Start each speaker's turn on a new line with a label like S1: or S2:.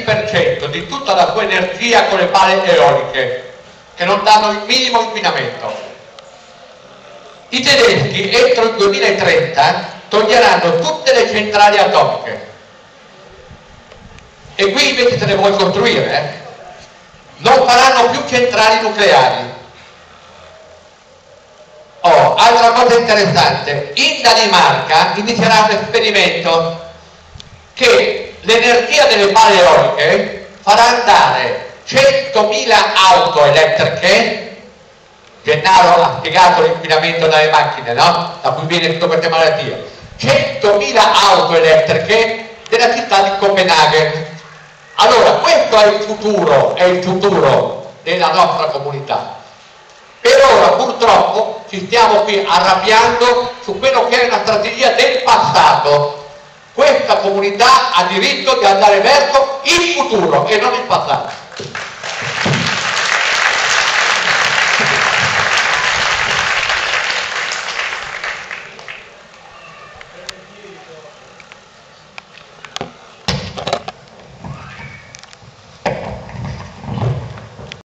S1: 20% di tutta la sua energia con le pale eoliche, che non danno il minimo inquinamento. I tedeschi entro il 2030 toglieranno tutte le centrali atomiche, e qui invece se ne vuoi costruire, non faranno più centrali nucleari. Oh, altra cosa interessante, in Danimarca inizierà un esperimento che l'energia delle pale eoliche farà andare 100.000 auto elettriche. Gennaro ha spiegato l'inquinamento dalle macchine, no? Da cui viene tutte queste malattie. 100.000 auto elettriche della città di Copenaghen. Allora, questo è il futuro della nostra comunità. Per ora, purtroppo, ci stiamo qui arrabbiando su quello che è una strategia del passato. Questa comunità ha diritto di andare verso il futuro e non il passato.